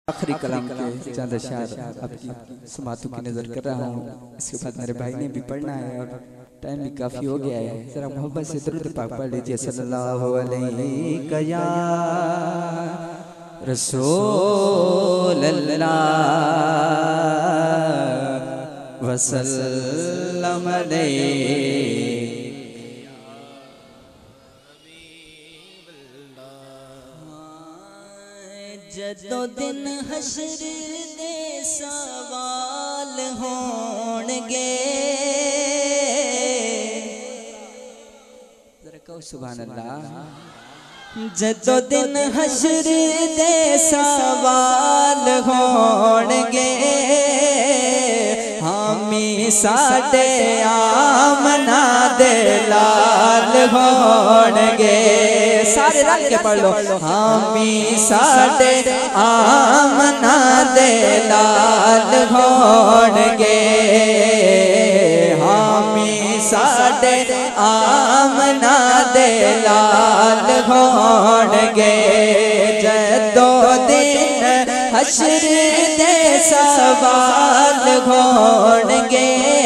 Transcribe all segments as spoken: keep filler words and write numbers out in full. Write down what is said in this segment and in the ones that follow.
आखिरी कलाम के चंद अशार आपकी समातों की नजर कर रहा हूँ। इसके बाद मेरे भाई ने भी पढ़ना है और टाइम भी काफी हो गया है। जरा मोहब्बत से दुरूद पाक पढ़ लीजिए। सल्लल्लाहु अलैहि या रसूल अल्लाह वसल्लम अलैहि। जदों दिन हशर दे सवाल होंगे, जरा कहो सुभान अल्लाह। जदों दिन हशर दे सवाल होंगे, हामी साडे आमना दे लाल होंगे। सारे रंग के पढ़ लो। हामी साडे आमना दे लाल होंगे, हामी साडे आमना दे लाल होंगे। जदों दिन हशर दे सवाल होंगे,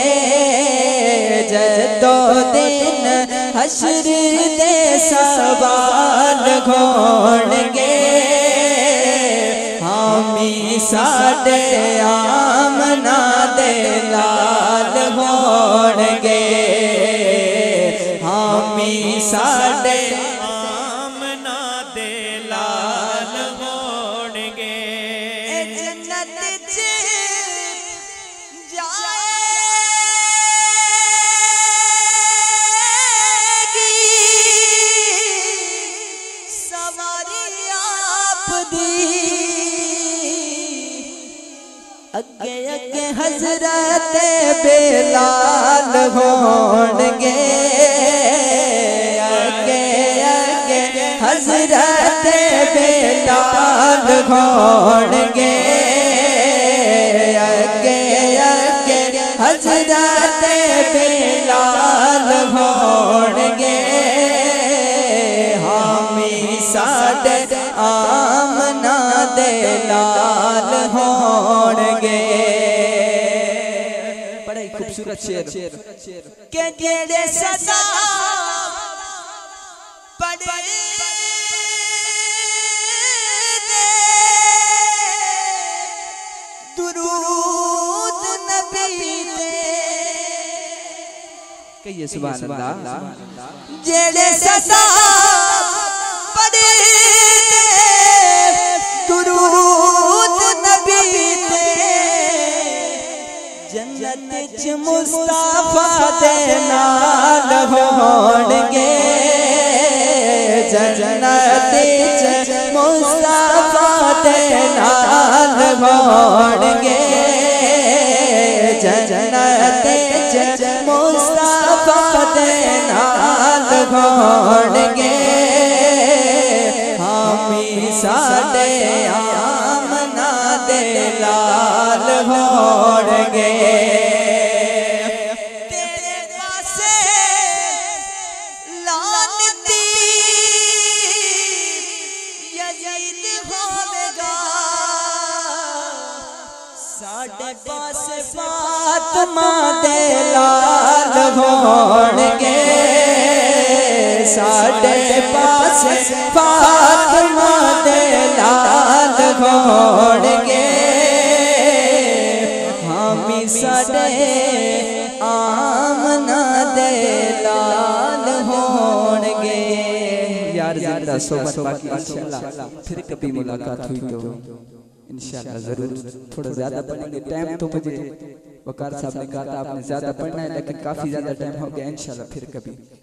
जदों दिन हशर दे सवाल होंगे, हामी साडे आमना दे लाल होंगे, हामी साडे आमना दे लाल होंगे। जन्नत च जाएगी सवारी आप दी, अगे अगे हजरत बेलाल होंगे, अगे अगे हजरत बेलाल होंगे, अगे अगे हजरत बेलाल होंगे, हामी साडे आमना दे लाल होंगे। बड़ा ही खूबसूरत शेर के जेड़े सदा पढ़े दुरूद नबी दे, कहिए सुभान अल्लाह। जेड़े सदा पढ़े दुरूद नबी दे, जन्नत च मुस्तफा दे नाल होंगे, जन्नत च मुस्तफा दे नाल होंगे, जन्नत च मुस्तफा दे नाल होंगे, हामी साडे आमना दे लाल होंगे। तेरे पासे लानती यजीद होवेगा, साडे पासे फातिमा दे लाल होंगे, साडे पासे फातिमा दे लाल होंगे, हामी साडे आमना दे लाल होंगे। यार जिंदा सोबत बाकी इंशाल्लाह फिर कभी मुलाकात हुई तो इंशाल्लाह जरूर थोड़ा ज्यादा पढ़ेंगे। टाइम तो मुझे वकार साहब ने कहा था आपने ज्यादा पढ़ना है, लेकिन काफी ज्यादा टाइम हो गया। इंशाल्लाह फिर कभी